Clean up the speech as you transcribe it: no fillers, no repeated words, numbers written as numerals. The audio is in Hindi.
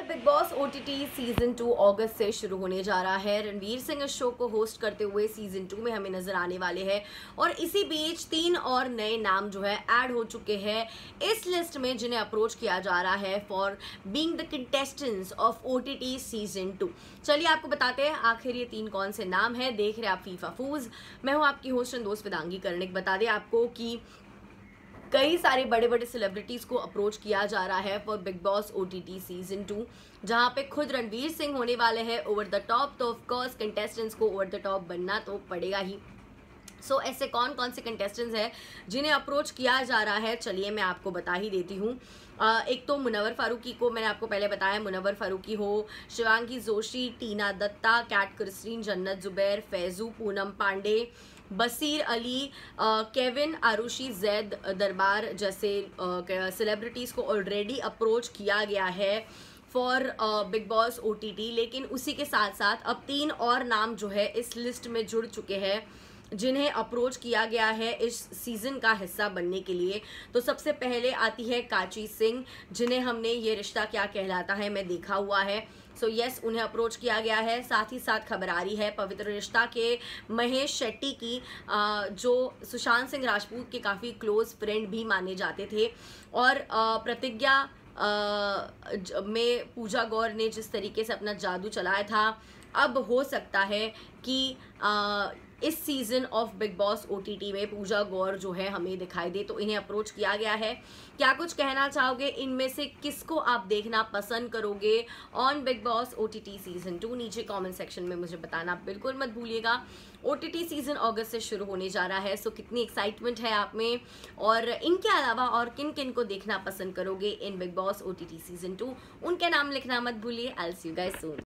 बिग बॉस ओटीटी सीजन 2 अगस्त से शुरू होने जा रहा है। रणवीर सिंह इस शो को होस्ट करते हुए सीजन 2 में हमें नजर आने वाले हैं और इसी बीच 3 और नए नाम जो है ऐड हो चुके हैं इस लिस्ट में, जिन्हें अप्रोच किया जा रहा है for being the contestants of OTT season 2। चलिए आपको बताते हैं आखिर ये 3 कौन से नाम है। देख रहे हैं आप फीफा फूज, मैं हूं आपकी होस्ट एंड दोस्त वेदांगी कर्णिक। बता दें आपको कि कई सारे बड़े बड़े सेलिब्रिटीज को अप्रोच किया जा रहा है for Bigg Boss OTT season 2, जहां पे खुद रणवीर सिंह होने वाले हैं ओवर द टॉप। तो ऑफ कोर्स कंटेस्टेंट्स को ओवर द टॉप बनना तो पड़ेगा ही। सो ऐसे कौन कौन से कंटेस्टेंट्स हैं जिन्हें अप्रोच किया जा रहा है, चलिए मैं आपको बता ही देती हूँ। एक तो मुनव्वर फारूकी को मैंने आपको पहले बताया, मुनव्वर फारूकी हो, Shivangi Joshi, Tina Datta, Kat Kristine, Jannat Zubair, Faizu, Poonam Pandey, Basir Ali, Kevin, Arushi, Zaid Darbar जैसे सेलिब्रिटीज़ को ऑलरेडी अप्रोच किया गया है फॉर बिग बॉस ओटीटी। लेकिन उसी के साथ साथ अब 3 और नाम जो है इस लिस्ट में जुड़ चुके हैं जिन्हें अप्रोच किया गया है इस सीज़न का हिस्सा बनने के लिए। तो सबसे पहले आती है काची सिंह, जिन्हें हमने ये रिश्ता क्या कहलाता है मैं देखा हुआ है। सो यस, उन्हें अप्रोच किया गया है। साथ ही साथ खबर आ रही है पवित्र रिश्ता के महेश शेट्टी की, जो सुशांत सिंह राजपूत के काफ़ी क्लोज फ्रेंड भी माने जाते थे। और प्रतिज्ञा में पूजा गौर ने जिस तरीके से अपना जादू चलाया था, अब हो सकता है कि इस season of Bigg Boss OTT में पूजा गौर जो है हमें दिखाई दे। तो इन्हें अप्रोच किया गया है। क्या कुछ कहना चाहोगे, इनमें से किसको आप देखना पसंद करोगे on Bigg Boss OTT season 2? नीचे कमेंट सेक्शन में मुझे बताना बिल्कुल मत भूलिएगा। ओटीटी सीजन अगस्त से शुरू होने जा रहा है, सो कितनी एक्साइटमेंट है आप में, और इनके अलावा और किन किन को देखना पसंद करोगे in Bigg Boss OTT season 2, उनके नाम लिखना मत भूलिए। I will see you guys soon.